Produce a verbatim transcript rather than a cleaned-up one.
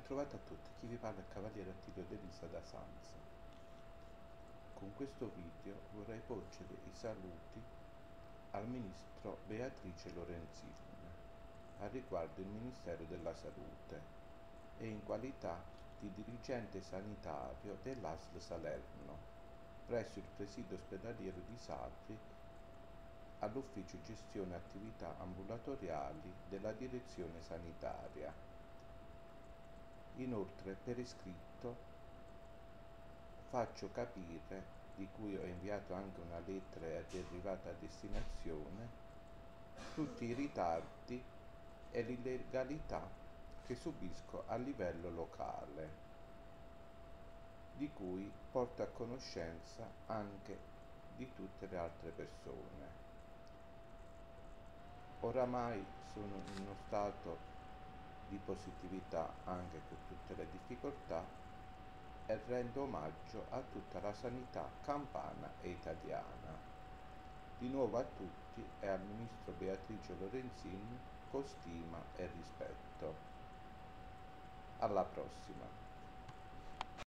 Bentrovati a tutti, chi vi parla è il Cavaliere Attilio De Lisa da Sanza. Con questo video vorrei porgere i saluti al Ministro Beatrice Lorenzin, a riguardo il Ministero della Salute e in qualità di dirigente sanitario dell'A S L Salerno, presso il presidio ospedaliero di Sarri, all'ufficio gestione attività ambulatoriali della direzione sanitaria. Inoltre, per iscritto faccio capire, di cui ho inviato anche una lettera ed è arrivata a destinazione, tutti i ritardi e l'illegalità che subisco a livello locale, di cui porto a conoscenza anche di tutte le altre persone. Oramai sono in uno stato di positività anche con tutte le difficoltà e rendo omaggio a tutta la sanità campana e italiana. Di nuovo a tutti e al Ministro Beatrice Lorenzin con stima e rispetto. Alla prossima.